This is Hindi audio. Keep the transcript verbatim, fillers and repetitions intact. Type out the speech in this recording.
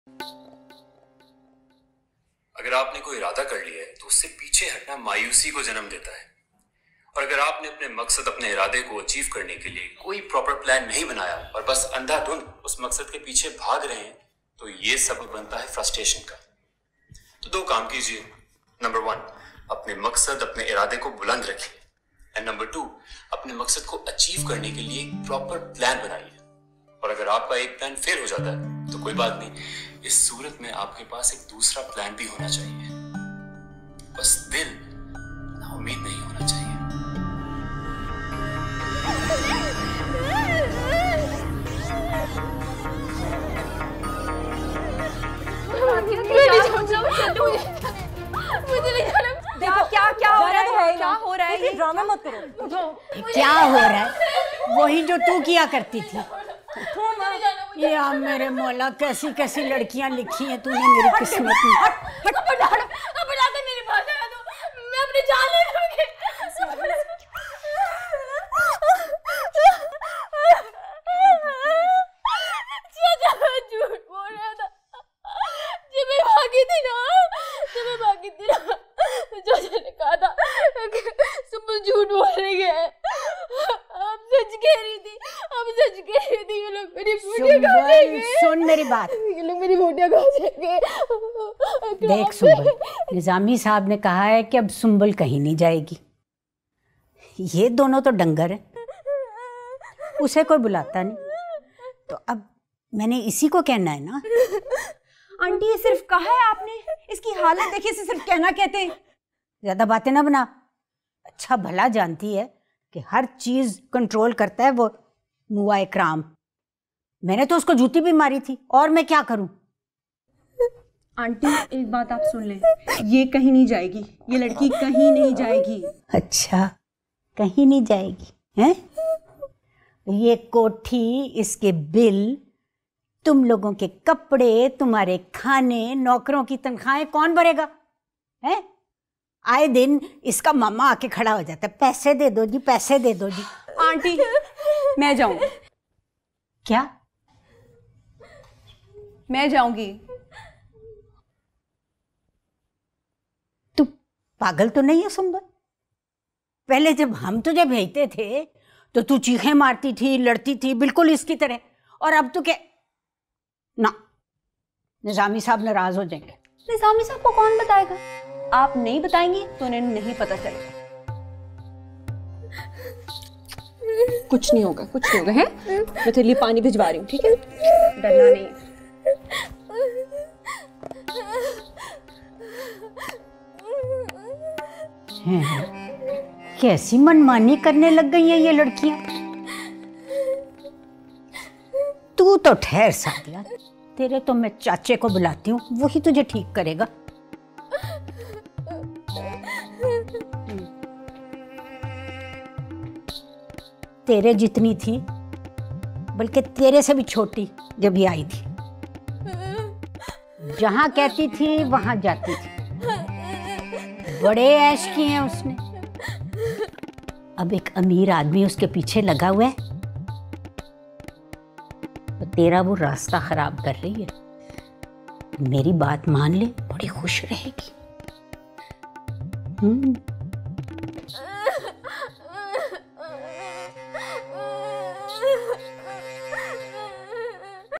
अगर आपने कोई इरादा कर लिया है तो उससे पीछे हटना मायूसी को जन्म देता है। और अगर आपने अपने मकसद, अपने इरादे को अचीव करने के लिए कोई प्रॉपर प्लान नहीं बनाया और बस अंधाधुंध उस मकसद के पीछे भाग रहे हैं, तो ये सबब बनता है फ्रस्ट्रेशन का। तो दो काम कीजिए। नंबर वन, अपने मकसद, अपने इरादे को बुलंद रखिए। एंड नंबर टू, अपने मकसद को अचीव करने के लिए एक प्रॉपर प्लान बनाइए। और अगर आपका एक प्लान फेल हो जाता है तो कोई बात नहीं, इस सूरत में आपके पास एक दूसरा प्लान भी होना चाहिए। बस दिल ना उम्मीद नहीं होना चाहिए। देखो क्या क्या हो रहा है, क्या हो रहा है, ये ड्रामा मत करो। क्या हो रहा है? वही जो तू किया करती थी। ये आप मेरे मौला, कैसी कैसी लड़कियां लिखी हैं तूने मेरी किस्मत में। हट हट हट हट अब बता दे, मेरी बात है तो मैं अपनी जान ले लूंगी। झूठ बोल रहा था जब मैं भागी थी ना, जब मैं भागी थी ना, जो ने कहा था सुबह झूठ बोल रही है, अब सच कह रही थी, अब सच कह रही थी। ये लोग मेरी वीडियो खा जाएंगे। सुन मेरी बात, ये लोग मेरी वीडियो खा जाएंगे। देख सुंबल, निजामी साहब ने कहा है कि अब सुंबल कहीं नहीं जाएगी। ये दोनों तो डंगर है, उसे कोई बुलाता नहीं, तो अब मैंने इसी को कहना है ना। आंटी ये सिर्फ कहा है आपने, इसकी हालत देखिए, इसे सिर्फ कहना कहते हैं। ज्यादा बातें ना बना। अच्छा भला जानती है कि हर चीज कंट्रोल करता है वो मुआ इकराम। मैंने तो उसको जूती भी मारी थी, और मैं क्या करूं? आंटी एक बात आप सुन लें, ये कहीं नहीं जाएगी, ये लड़की कहीं नहीं जाएगी। अच्छा कहीं नहीं जाएगी हैं? ये कोठी, इसके बिल, तुम लोगों के कपड़े, तुम्हारे खाने, नौकरों की तनख्वाहें कौन भरेगा? हैं? आए दिन इसका मामा आके खड़ा हो जाता है, पैसे दे दो जी, पैसे दे दो जी। आंटी मैं जाऊंगी। क्या? मैं जाऊंगी। तू पागल तो नहीं है सुंबल? पहले जब हम तुझे भेजते थे तो तू चीखें मारती थी, लड़ती थी बिल्कुल इसकी तरह, और अब तो क्या? ना, निजामी साहब नाराज हो जाएंगे। निजामी साहब को कौन बताएगा? आप नहीं बताएंगी तो उन्हें नहीं पता चलेगा। कुछ नहीं होगा, कुछ नहीं होगा है? मैं तेरे लिए पानी भिजवा रही हूँ, ठीक है? डरना नहीं है। हैं? कैसी मनमानी करने लग गई हैं ये लड़कियां। तू तो ठहर सादिया, तेरे तो मैं चाचे को बुलाती हूँ, वही तुझे ठीक करेगा। तेरे जितनी थी, बल्कि तेरे से भी छोटी जब ये आई थी। जहां कहती थी वहां जाती थी, बड़े ऐश किए हैं उसने। अब एक अमीर आदमी उसके पीछे लगा हुआ है, तो तेरा वो रास्ता खराब कर रही है। मेरी बात मान ले, बड़ी खुश रहेगी। हम्म